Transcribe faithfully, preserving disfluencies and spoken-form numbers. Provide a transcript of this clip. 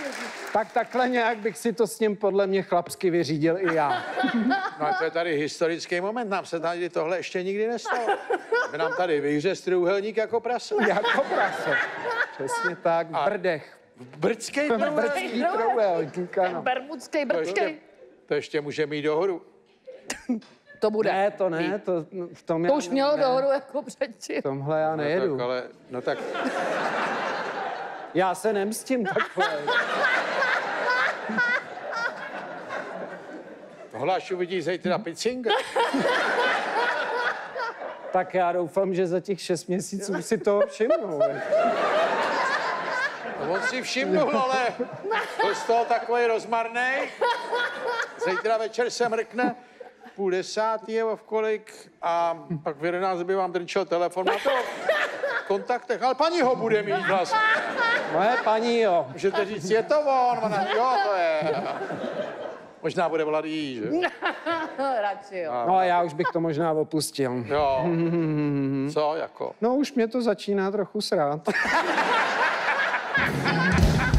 Tak takhle nějak bych si to s ním podle mě chlapsky vyřídil i já. No a to je tady historický moment, nám se tady tohle ještě nikdy nestalo. By nám tady vyhřez trůhelník jako prase. Jako prase. Přesně tak, v Brdech. Brdský trůhelník. Brdský trůhelník, ano. Bermudský To ještě, brdský. to ještě může mít dohodu. To bude. Ne, to ne, to v tom To já už mělo ne. dohodu jako předtím. V tomhle já nejedu. No tak, ale, no tak, Já se nemstím takhle. tohle až uvidí zítra Picinga. Tak já doufám, že za těch šest měsíců si to všimnu. No on si všimnul, ale byl z toho takový rozmarnej. Zítra večer se mrkne, půl desátý nebo v kolik a pak v jedenáct by vám drčel telefon na to v kontaktech, ale paní ho bude mít vlastně. Moje paní, jo. Můžete říct, je to on, ona, jo, to je. Možná bude volat jí, že? Radši jo. No a já už bych to možná opustil. Jo. Co jako? No už mě to začíná trochu srát.